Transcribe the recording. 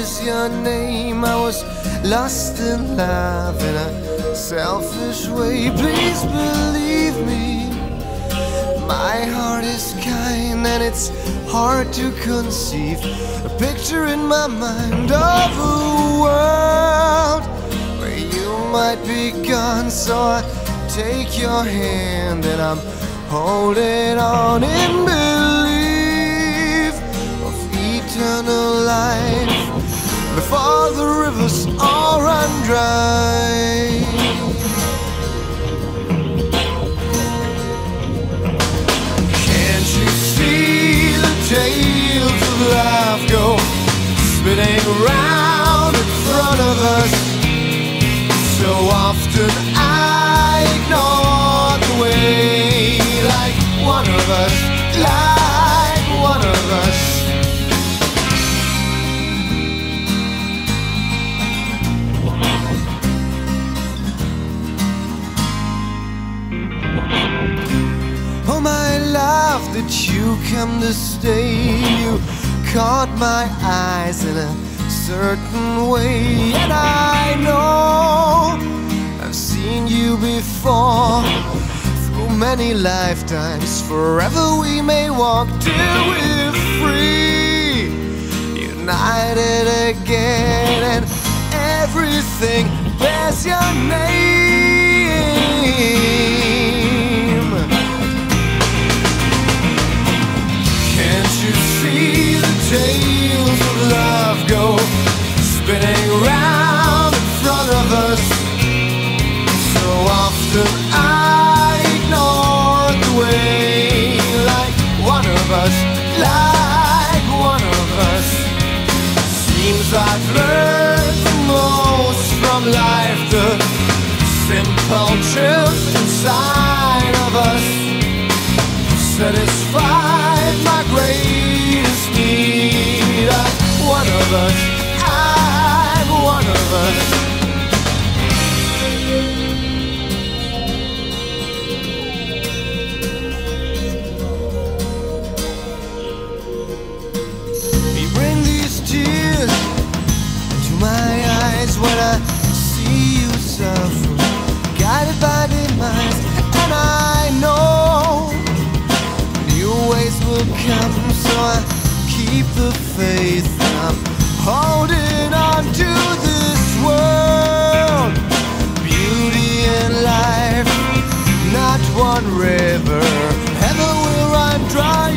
was your name. I was lost in love in a selfish way. Please believe me, my heart is kind and it's hard to conceive a picture in my mind of a world where you might be gone. So I take your hand and I'm holding on in belief of eternal life before the rivers all run dry. Can't you see the tales of life go spinning around in front of us? So often I ignore the way, like one of us, like one of us. Oh my love, did you come to stay? You caught my eyes in a certain way, and I know I've seen you before through many lifetimes. Forever we may walk till we're free, united again, and everything bears your name. Can't you see the tales of love go spinning around in front of us? So often I ignore the way, like one of us, like one of us. Seems I've learned the most from life, the simple truth inside of us satisfied my greatest need. I'm one of us, I'm one of us. When I see you suffer, guided by demise, and I know new ways will come, so I keep the faith. I'm holding on to this world, beauty and life, not one river ever will run dry.